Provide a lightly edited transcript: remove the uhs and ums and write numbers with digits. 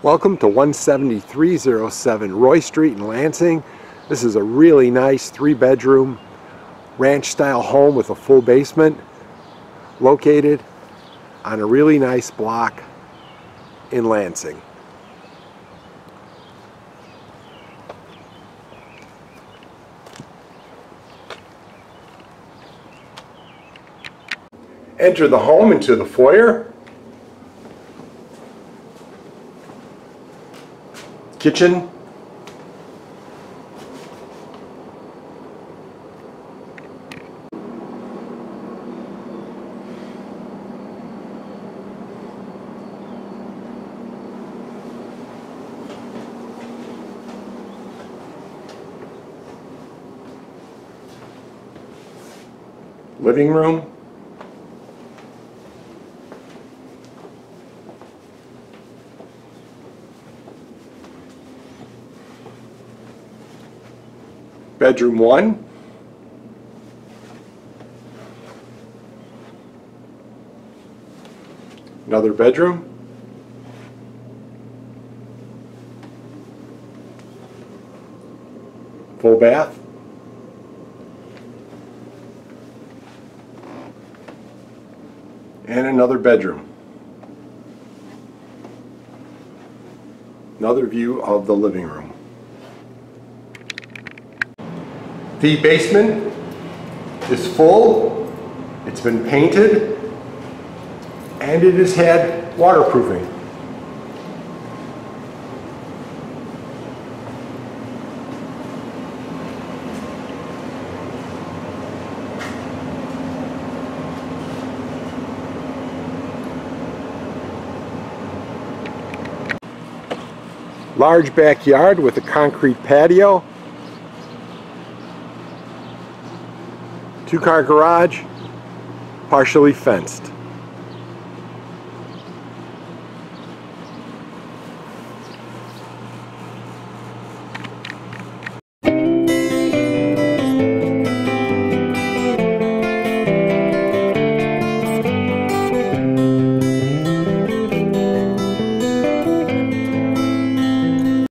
Welcome to 17307 Roy Street in Lansing. This is a really nice 3-bedroom ranch style home with a full basement located on a really nice block in Lansing. Enter the home into the foyer. Kitchen. Living room. Bedroom 1. Another bedroom. Full bath. And another bedroom. Another view of the living room. The basement is full, it's been painted, and it has had waterproofing. Large backyard with a concrete patio. 2-car garage, partially fenced.